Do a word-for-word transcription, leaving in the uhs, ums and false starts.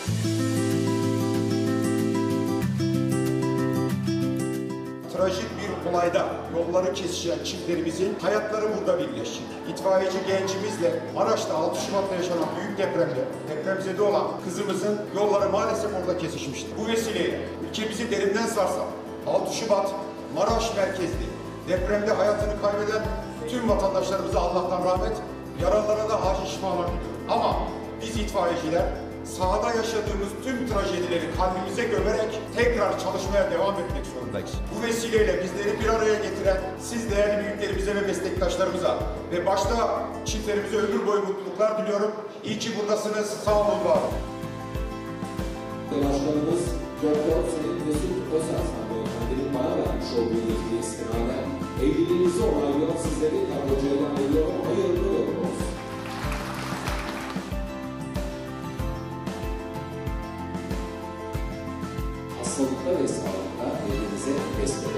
Trajik bir olayda yolları kesişen çiftlerimizin hayatları burada birleşti. İtfaiyeci gencimizle Maraş'ta altı Şubat'ta yaşanan büyük depremde depremzede olan kızımızın yolları maalesef orada kesişmişti. Bu vesileyle ülkemizi derinden sarsan altı Şubat Maraş merkezli depremde hayatını kaybeden tüm vatandaşlarımıza Allah'tan rahmet, yaralılara da acil şifalar diliyorum. Ama biz itfaiyeciler sahada yaşadığımız tüm trajedileri kalbimize gömerek tekrar çalışmaya devam etmek zorundayız. Bu vesileyle bizleri bir araya getiren siz değerli büyüklerimize ve meslektaşlarımıza ve başta çiftlerimize ömür boyu mutluluklar diliyorum. İyi ki buradasınız. Sağ olun, var olun. Başkanımız Doktor Sayın Mesut Özarslan Beyefendinin bana vermiş olduğu yetkiye istinaden evliliğinizi onaylıyor, sizleri kadrocuyla ayrılıyorum. Hayırlı uğurlu olsun. Hastalıkta ve sağlıkta evliliğinize destek